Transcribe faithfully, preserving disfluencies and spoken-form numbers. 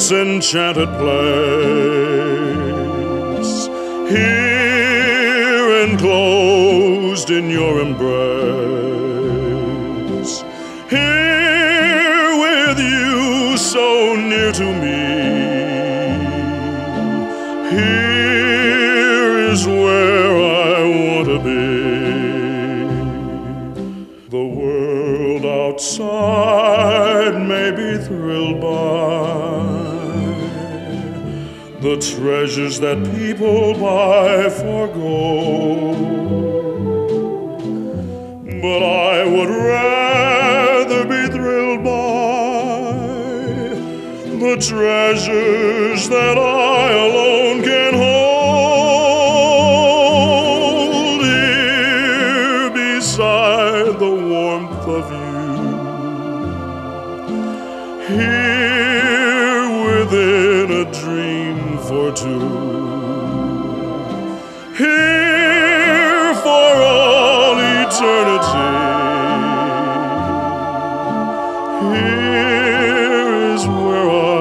this enchanted place, here enclosed in your embrace, here with you so near to me, here is where I want to be. The world outside may be thrilled by the treasures that people buy for gold, but I would rather be thrilled by the treasures that I alone can hold, here beside the warmth of you, here within a dream for two, here for all eternity, here is where I